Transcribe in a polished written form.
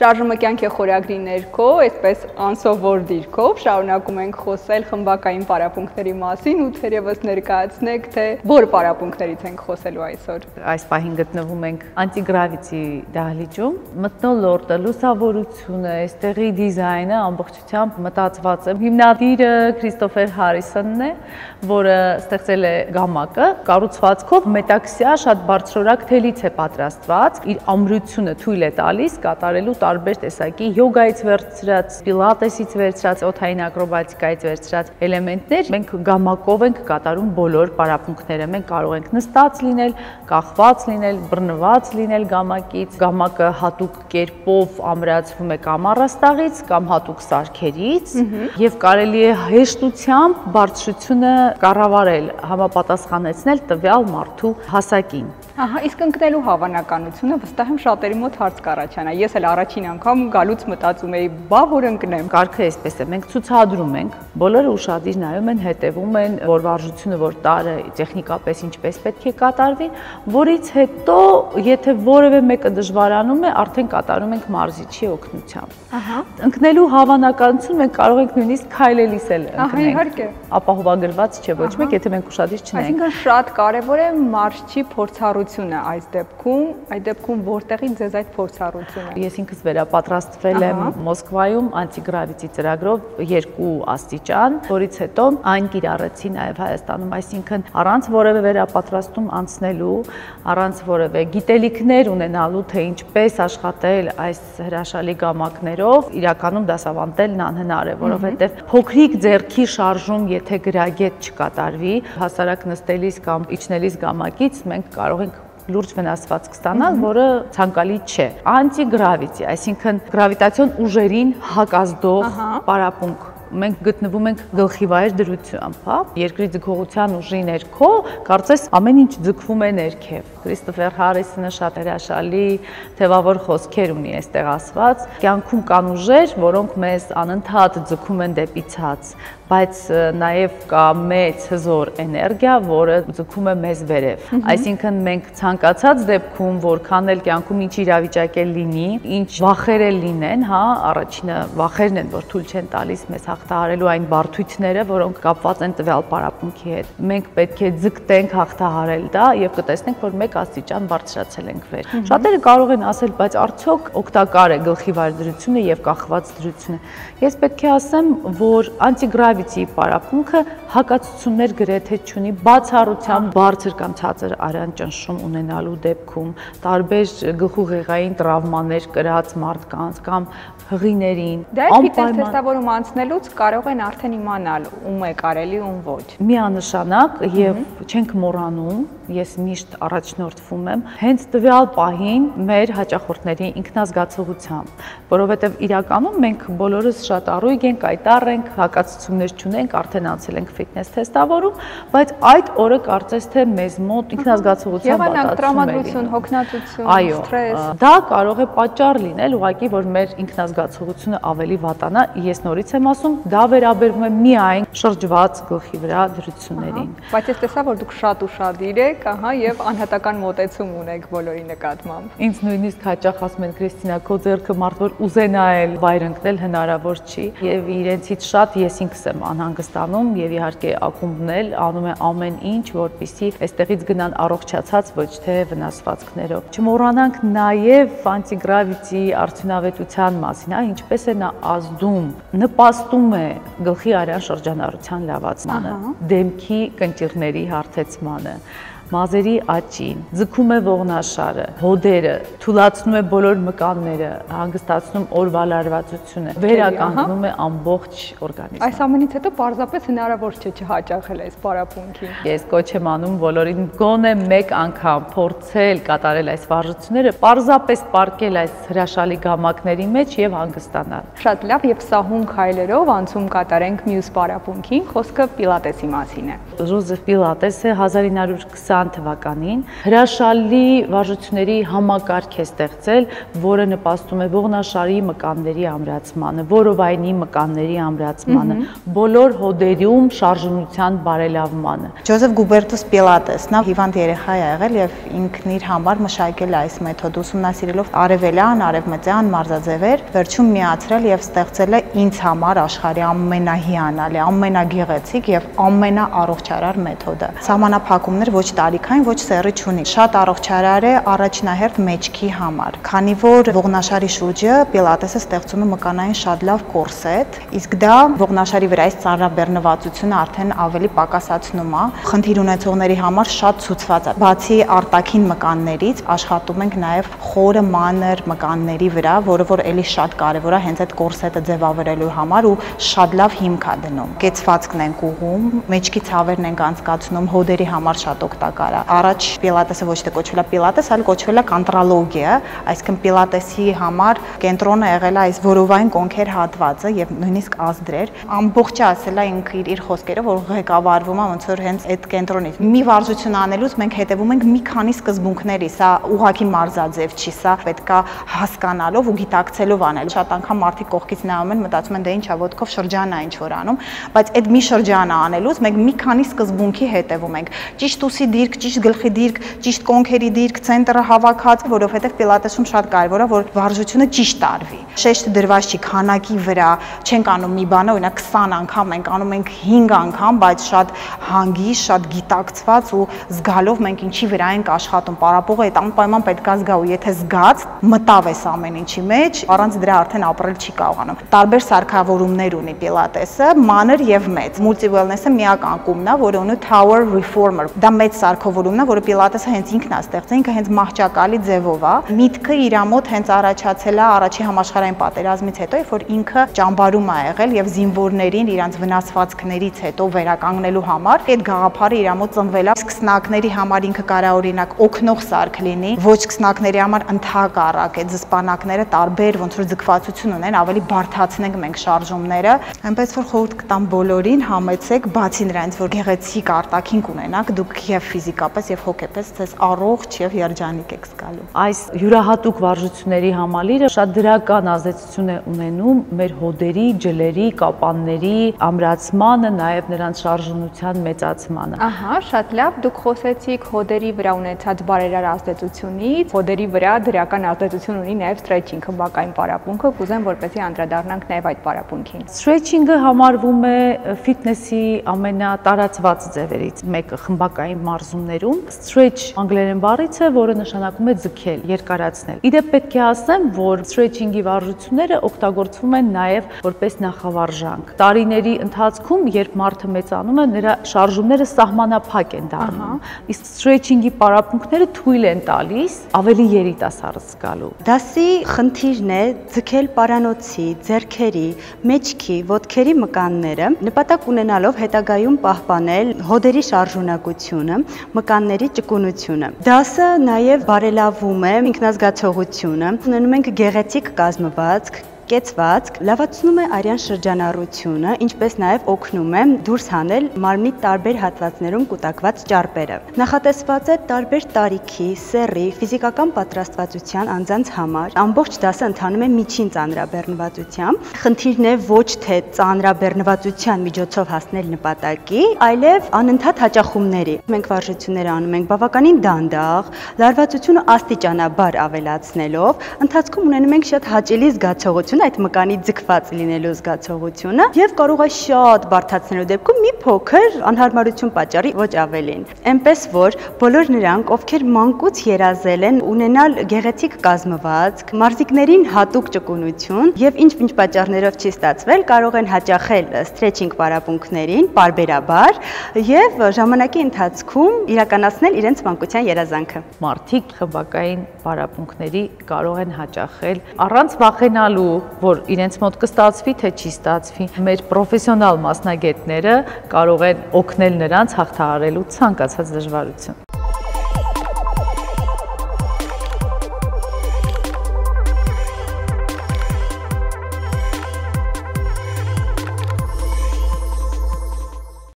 Շարժումը կյանք է խորագրի ներքո, այսպես անսովոր դիրքով շարունակում ենք խոսել խմբակային պարապմունքների մասին ու թերևս ներկայացնեք, թե որ պարապմունքներից ենք խոսելու այսօր։ Այս պահին գտնվում ենք անտիգրավիտի դահլիճում։ Մթնոլորտը, լուսավորությունը, այստեղի դիզայնը ամբողջությամբ մտածված է։ Հիմնադիրը Քրիստոֆեր Հարիսոնն է, որը ստեղծել է գամակը, կառուցվածքով մետաքսյա շատ բարձրորակ թելից է պատրաստված, իր ամրությունը թույլ է տալիս կատարելու տարբեր տեսակի յոգայից վերցրած, պիլատեսից վերցրած, օդային ակրոբատիկայից վերցրած էլեմենտներ։ Մենք գամակով ենք կատարում բոլոր պարապմունքները։ Մենք կարող ենք նստած լինել, կախված լինել, բռնված լինել գամակից։ Գամակը հատուկ կերպով ամրացվում է կամ առաստաղից, կամ հատուկ սարքերից, եւ կարելի է հեշտությամբ բարձրությունը կառավարել, համապատասխանեցնել տվյալ մարդու հասակին։ Ահա, իսկ ընկնելու հավանականությունը վստահ եմ շատերի մոտ հարց կառաջանա։ Ես էլ առաջին անգամ գալուց մտածում էի, բա որ ընկնեմ։ Կարգը այսպես է, մենք ցուցադրում ենք, բոլորը ուշադիր նայում են, հետևում են, որ վարժությունը որ տարը տեխնիկապես ինչպես պետք է կատարվի, որից հետո, եթե որևէ մեկը դժվարանում է, արդեն կատարում ենք մարզիչի օգնությամբ։ Ահա։ Ընկնելու հավանականություն մենք կարող ենք նույնիսկ քայլելիս էլ ընկնել։ Ահա, իհարկե։ Ապահովագրված չէ ոչ մեկ, եթե մենք ուշադիր չնայենք։ Այսինքն շատ կարևոր է մարզչի փորձառությունը այս դեպքում որտեղից ձեզ այդ փորձառությունը։ Ես ինքս վերապատրաստվել եմ Մոսկվայում անտիգրավիտի ծրագրով 2 աստիճան, որից հետո այն կիրառեցի նաև Հայաստանում, այսինքն առանց որևէ վերապատրաստում անցնելու, առանց որևէ գիտելիքներ ունենալու, թե ինչպես աշխատել այս հրաշալի գամակներով, իրականում դասավանդելն անհնար է, որովհետև փոքրիկ ձեռքի շարժում, եթե գրագետ չկատարվի, հասարակ նստելիս կամ իջնելիս գամակից մենք կարող ենք լուրջ վնասվածք ստանալ, որը ցանկալի չէ։ Անտիգրավիտի, այսինքն գրավիտացիոն ուժերին հակազդող պարապմունք։ Մենք գտնվում ենք գլխիվայր դրությամբ, հա, երկրի ձգողության ուժի ներքո, կարծես ամեն ինչ ձգվում է ներքև։ Քրիստոֆեր Հարիսոնը շատ հրաշալի թևավոր խոսքեր ունի այստեղ ասված։ Կյանքում կան ուժեր, որոնք մեզ անընդհատ ձգում են դեպի ցած, բայց նաև կա մեծ հզոր էներգիա, որը ձգում է մեզ վերև։ Այսինքն մենք ցանկացած դեպքում, որքան էլ կյանքում ինչ իրավիճակ է լինի, ինչ վախեր էլ լինեն, հա, առաջինը վախերն են, որ թույլ չեն տալիս մեզ հաղթահարելու այն բարդությունները, որոնք կապված են տվյալ պարապմունքի հետ։ Մենք պետք է ձգտենք հաղթահարել դա եւ կտեսնենք, որ մեկ աստիճան բարձրացել ենք վեր։ Շատերը կարող են ասել, բայց արդյոք օգտակար է գլխիվայր դրությունը եւ կախված դրությունը։ Ես պետք է ասեմ, որ անտիգրավիտի պարապմունքը հակացություններ գրեթե չունի, բացառությամբ բարձր կամ ցածր արյան ճնշում ունենալու դեպքում, տարբեր գլխուղեղային տրավմաներ կրած մարդկանց կամ հղիներին։ Դա ֆիթնես թեստավորում անցնելուց կարող են արդեն իմանալ ում է կարելի, ում ոչ։ Միանշանակ եւ չենք մոռանում, ես միշտ առաջնորդվում եմ հենց տվյալ պահին մեր հաճախորդների ինքնազգացողությամբ, որովհետեւ իրականում մենք բոլորս շատ առույգ ենք, այտար ենք, հակացություններ չունենք, արդեն անցել ենք ֆիթնես թեստավորում, բայց այդ օրը կարծես թե մեզ մոտ ինքնազգացողության տրամադրություն, հոգնածություն, սթրես։ Դա կարող է պատճառ լինել, ուղղակի որ մեր ինքնազգացողությունը ավելի վատանա, ես նորից եմ ասում, դա վերաբերվում է միայն շրջված գլխի վրա դրություններին։ Բայց ես տեսա, որ դուք շատ ուշադիր եք, ահա, եւ անհատական մոտեցում ունեք բոլորի նկատմամբ։ Ինձ նույնիսկ հաճախ ասում են Քրիստինա, քո ձեռքը մարդ որ ուզենա էլ վայր ընկնել հնարավոր չի, եւ իրենցից շատ ես ինքս եմ անհանգստանում եւ իհարկե ակումբն էլ անում է ամեն ինչ, որպեսզի այստեղից գնան առողջացած, ոչ թե վնասվածքներով։ Չմոռանանք նաեւ անտիգրավիտի արդյունավետության մասին, ինչպես է նա ազդում, նպաստում է գլխի արյան շրջանառության լավացմանը, դեմքի կնճիռների հարթեցմանը, մազերի աճին, ձգում է ողնաշարը, հոդերը, թուլացնում է բոլոր մկանները, հանգստացնում օրվա լարվածությունը, վերականգնում է ամբողջ օրգանիզմը։ Այս ամենից հետո պարզապես հնարավոր չէ չհաճախել այս պարապմունքին։ Ես կոչ եմ անում բոլորին գոնե մեկ անգամ փորձել կատարել այս վարժությունները, պարզապես պարկել այս հրաշալի գամակների մեջ եւ հանգստանալ։ Շատ լավ, եւ սահուն քայլերով անցում կատարենք մյուս պարապմունքին, խոսքը պիլատեսի մասին է։ Ժոզեֆ Պիլատեսը 1920 2020 թվականին հրաշալի վարժությունների համակարգ է ստեղծել, որը նպաստում է ողնաշարի մկանների ամրացմանը, որովայնի մկանների ամրացմանը, բոլոր հոդերում շարժունության բարելավմանը։ Ջոզեֆ Գուբերտուս Պիլատեսն հիվանդ երեխա է եղել եւ ինքն իր համար մշակել այս մեթոդը ուսումնասիրելով արևելյան, արևմտյան մարզաձևեր, վերջում միացրել եւ ստեղծել է ինձ համար աշխարհի ամենահիանալի, ամենագեղեցիկ եւ ամենաառողջարար մեթոդը։ Սահմանափակումներ ոչ տարիքային, ոչ սեռի չունի։ Շատ առողջարար է առաջնահերթ մեջքի համար, քանի որ ողնաշարի շուրջը Պիլատեսը ստեղծում է մկանային շատ լավ կորսետ, իսկ դա ողնաշարի վրա այս ծանրաբեռնվածությունը արդեն ավելի պակասացնում է։ Խնդիր ունեցողների համար շատ ցուցված է։ Բացի արտաքին մկաններից, աշխատում ենք նաեւ խորը մանր մկանների վրա, որը որ էլի շատ կարեւոր է հենց այդ կորսետը ձևավորելու համար ու շատ լավ հիմք է դնում։ Կեցվածքն ենք ուղում, մեջքի ցավերն ենք անցկացնում, հոդերի համար շատ օգտակար է։ Առաջ Պիլատեսը ոչ թե կոչվել է Պիլատես, այլ կոչվել է կանտրալոգիա, այսինքն Պիլատեսի համար կենտրոնը եղել է այս որովային կոնքեր հատվածը եւ նույնիսկ ազդրեր։ Ամբողջը ասել է ինքը իր խոսքերը, որ ղեկավարվում է ոնց որ հենց այդ կենտրոնից։ Մի վարժություն անելուց մենք հետևում ենք մի քանի սկզբունքների, սա ուղղակի մարզաձև չի, սա պետքա հասկանալով ու գիտակցելով անել։ Շատ անգամ մարդիկ կողքից նայում են, մտածում են դե ինչա ոտքով շրջան է ինչ որ անում, բայց այդ մի շրջանը անելուց մենք մի քանի սկզբունքի հետևում ենք։ Ճիշտ ուսի դիրք, ճիշտ գլխի դիրք, ճիշտ կոնքերի դիրք, ցենտրը հավաքած, որովհետև Պիլատեսում շատ կարևոր է որ վարժությունը ճիշտ արվի։ Շեշտը դրված չի քանակի վրա, չենք անում մի բանը, օրինակ 20 անգամ ենք անում ենք 5 անգամ, բայց շատ հանգիստ, շատ գիտակցված ու զգալով մենք ինչի վրա ենք աշխատում։ Պարապողը այդ անպայման պետքա զգա ու եթե զգաց, մտավ էս ամեն ինչի մեջ, առանց դրա արդեն ապրել չի կարողանում։ Տարբեր սարքավորումներ ունի Պիլատեսը, մանր եւ մեծ։ Multi-wellness-ը միակ անկումն է, որը ունի Tower Reformer։ Դա մեծ սարքավորումն է, որը Պիլատեսը հենց ինքն է ստեղծել, ինքը հենց մահճակալի ձևով է։ Միտքը իր մոտ հենց առաջացել է առաջի համաշխարհային պատերազմից հետո, երբ որ ինքը ճամբարում է եղել եւ զինվորներին իրանց վնասվածքներից հետո վերականգնելու համար այդ գաղափարը իր մոտ ծնվել է։ Սկսնակների համար ինքը կարա օրինակ օգնող սարք լինի, ոչ սկսնակների համար ընդհակառակ այդ զսպանակները տարբեր ոնց որ ձգվածություն ունեն, ավելի բարդացնենք մենք շարժումները։ Այնպես որ խորհուրդ կտամ բոլորին համեցեք, բացի նրանից որ գեղեցիկ արտաքին կունենաք, դուք եւ ֆիզիկապես եւ հոգեպես ձեզ առողջ եւ երջանիկ եք զգալու։ Այս յուրահատուկ վարժությունների համալիրը շատ դրական ազդեցություն է ունենում մեր հոդերի, ջլերի, կապանների ամրացմանը, նաեւ նրանց շարժունության մեծացմանը։ Ահա, շատ լավ, դուք խոսեցիք հոդերի վրա ունեցած բարերար ազդեցությունից, հոդերի վրա դրական ազդեցություն ունի նաեւ սթրեչինգը, բակային պարապմունքը, կուզեմ որպեսզի անդրադառնանք նաեւ այդ պարապմունքին։ Սթրեչինգը համարվում է ֆիթնեսի ամենատարածված ձևերից մեկը խմբակային մարզումներում։ Stretch անգլերեն բառից է, որը նշանակում է ձգել, երկարացնել։ Իդեպ պետք է ասեմ, որ stretching-ի վարժությունները օգտագործվում են նաև որպես նախավարժանք։ Տարիների ընթացքում, երբ մարդը մեծանում է, նրա շարժումները սահմանափակ են դառնում։ Իսկ stretching-ի պարապմունքները թույլ են տալիս ավելի երիտասարդ զգալու։ Դասի խնդիրն է ձգել պարանոցի, ձեռքերի, մեջքի, ոտքերի մկանները, նպատակ ունենալով հետագայում պահպանել հոդերի շարժունակությունը, մկանների ճկունությունը։ Դասը նաև բարելավում է ինքնազգացողությունը, ունենում ենք գեղեցիկ կազմվածք, կեցվածք, լավացնում է արյան շրջանառությունը, ինչպես նաև օգնում է դուրս հանել մարմնի տարբեր հատվածներում կուտակված ճարպերը։ Նախատեսված է տարբեր տարիքի, սեռի, ֆիզիկական պատրաստվածության անձանց համար։ Ամբողջ դասը ընթանում է միջին ծանրաբեռնվածությամբ։ Խնդիրն է ոչ թե ծանրաբեռնվածության միջոցով հասնել նպատակի, այլև անընդհատ հաճախումների։ Մենք վարժություններ անում ենք բավականին դանդաղ, լարվածությունը աստիճանաբար ավելացնելով, ընթացքում ունենում ենք շատ հաճելի զգացողություն այդ մկանի ձգված լինելու զգացողությունը եւ կարող է շատ բարդացնելու դեպքում մի փոքր անհարմարություն պատճառի, ոչ ավելին։ Էնպես որ բոլոր նրանք, ովքեր մանկուց երազել են ունենալ գեղեցիկ կազմվածք, մարզիկներին հատուկ ճկունություն եւ ինչ-ինչ պատճառներով չի ստացվել, կարող են հաճախել սթրեչինգ պարապմունքներին պարբերաբար եւ ժամանակի ընթացքում իրականացնել իրենց մանկության երազանքը։ Մարդիկ խմբակային պարապմունքների կարող են հաճախել առանց վախենալու, որ իրենց մոտ կստացվի, թե չի ստացվի։ Մեր պրոֆեսիոնալ մասնագետները կարող են օգնել նրանց հաղթահարելու ցանկացած դժվարություն։